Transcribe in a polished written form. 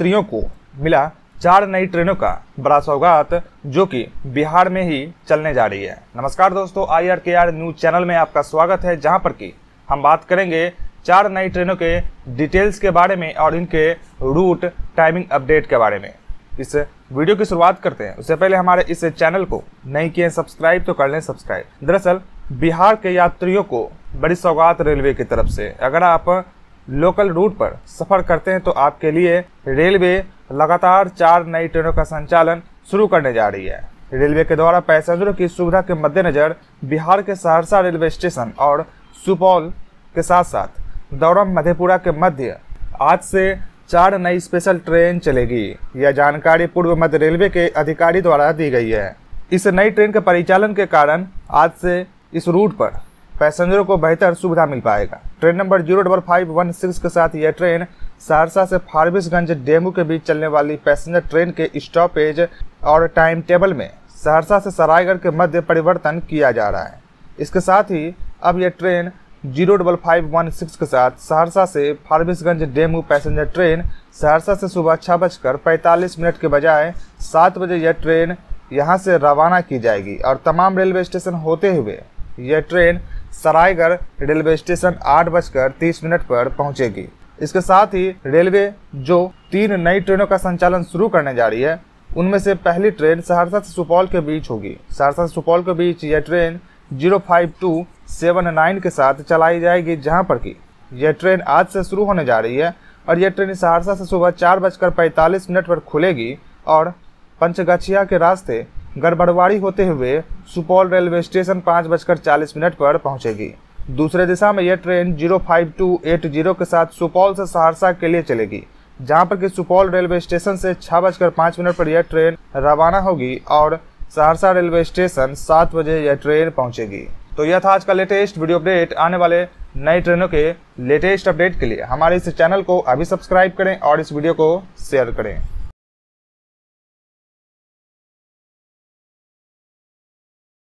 यात्रियों को मिला 4 नई ट्रेनों का बड़ा सौगात, जो कि बिहार में ही चलने जा रही है। नमस्कार दोस्तों, IRKR न्यूज चैनल में आपका स्वागत है, जहां पर कि हम बात करेंगे 4 नई ट्रेनों के डिटेल्स के बारे में और इनके रूट टाइमिंग अपडेट के बारे में। इस वीडियो की शुरुआत करते हैं। उससे पहले हमारे इस चैनल को नहीं किए सब्सक्राइब तो कर लें सब्सक्राइब। दरअसल बिहार के यात्रियों को बड़ी सौगात रेलवे की तरफ से। अगर आप लोकल रूट पर सफ़र करते हैं तो आपके लिए रेलवे लगातार 4 नई ट्रेनों का संचालन शुरू करने जा रही है। रेलवे के द्वारा पैसेंजरों की सुविधा के मद्देनज़र बिहार के सहरसा रेलवे स्टेशन और सुपौल के साथ साथ दौरम मधेपुरा के मध्य आज से 4 नई स्पेशल ट्रेन चलेगी। यह जानकारी पूर्व मध्य रेलवे के अधिकारी द्वारा दी गई है। इस नई ट्रेन के परिचालन के कारण आज से इस रूट पर पैसेंजरों को बेहतर सुविधा मिल पाएगा। ट्रेन नंबर 05516 के साथ यह ट्रेन सहरसा से फारबिसगंज डेमू के बीच चलने वाली पैसेंजर ट्रेन के स्टॉपेज और टाइम टेबल में सहरसा से सरायगढ़ के मध्य परिवर्तन किया जा रहा है। इसके साथ ही अब यह ट्रेन 05516 के साथ सहरसा से Forbesganj DEMU passenger train Saharsa से सुबह 6:45 के बजाय 7 बजे यह ट्रेन यहां से रवाना की जाएगी और तमाम रेलवे स्टेशन होते हुए यह ट्रेन सरायगढ़ रेलवे स्टेशन 8:30 पर पहुंचेगी। इसके साथ ही रेलवे जो 3 नई ट्रेनों का संचालन शुरू करने जा रही है, उनमें से पहली ट्रेन सहरसा से सुपौल के बीच होगी। सहरसा से सुपौल के बीच यह ट्रेन 05279 के साथ चलाई जाएगी, जहां पर कि यह ट्रेन आज से शुरू होने जा रही है और यह ट्रेन सहरसा से सुबह 4:45 पर खुलेगी और पंचगछिया के रास्ते गड़बड़वाड़ी होते हुए सुपौल रेलवे स्टेशन 5:40 पर पहुंचेगी। दूसरे दिशा में यह ट्रेन 05280 के साथ सुपौल से सहरसा के लिए चलेगी, जहां पर कि सुपौल रेलवे स्टेशन से 6:05 पर यह ट्रेन रवाना होगी और सहरसा रेलवे स्टेशन 7 बजे यह ट्रेन पहुंचेगी। तो यह था आज का लेटेस्ट वीडियो अपडेट। आने वाले नई ट्रेनों के लेटेस्ट अपडेट के लिए हमारे इस चैनल को अभी सब्सक्राइब करें और इस वीडियो को शेयर करें।